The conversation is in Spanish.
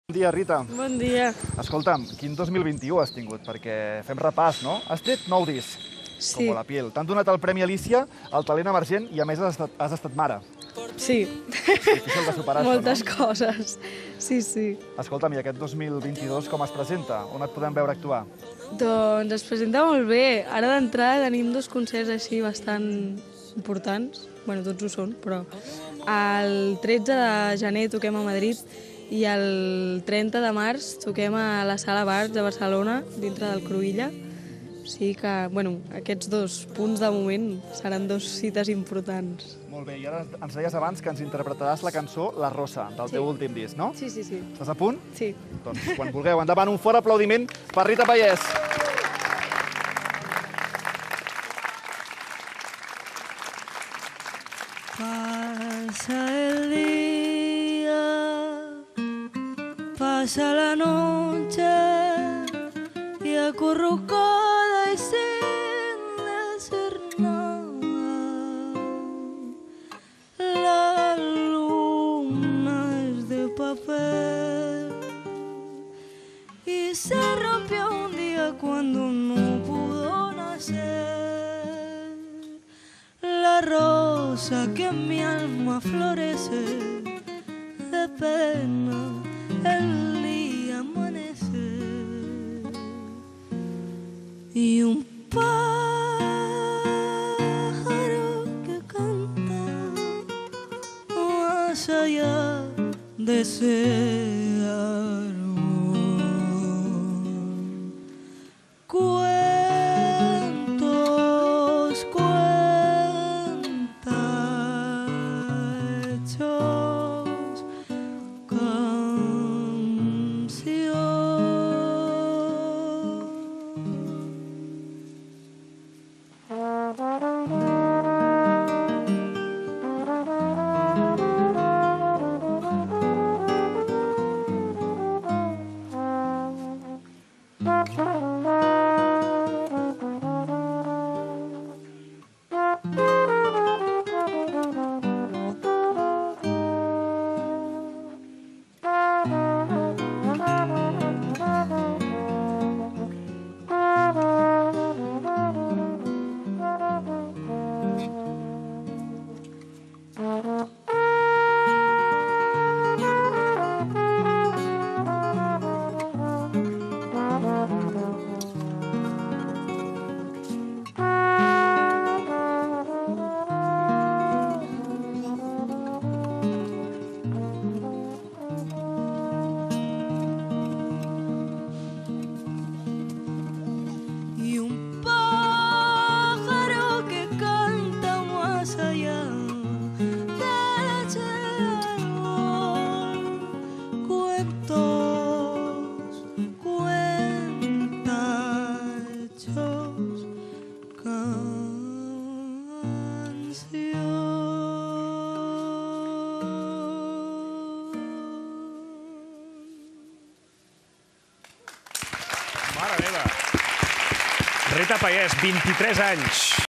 Bon dia, Rita. Bon dia. Escolta'm, quin 2021 has tingut? Perquè fem repàs, no? Has tret 9 discs, Sí, com la piel. T'han donat el Premi Alicia, el talent emergent, i a més has estat mare. sí. Difícil de superar Moltes això, coses. Sí, sí. no? Escolta'm, i aquest 2022 com es presenta? On et podem veure actuar? Doncs es presenta molt bé. Ara d'entrada tenim dos concerts així bastant importants. Bueno, tots ho són, però... El 13 de gener toquem a Madrid i el 30 de març toquem a la Sala Bars de Barcelona, dintre del Cruïlla. O sigui que, bueno, aquests dos punts de moment seran dos cites importants. Molt bé, i ara ens deies abans que ens interpretaràs la cançó La Rosa, del teu últim disc, no? Sí, sí, sí. Estàs a punt? Sí. Doncs quan vulgueu, endavant, un fort aplaudiment per Rita Pallès. Pasa el día, pasa la noche y acurrucada y sin decir nada. La luna es de papel y se rompió un día cuando no pudo nacer. La rosa que en mi alma florece, de pena el día amanece. Y un pájaro que canta más allá de ese árbol. Cuentos, hechos, y un pájaro que canta más allá de ese árbol. Cuentos, hechos, Mare meva! Rita Pallès, 23 anys.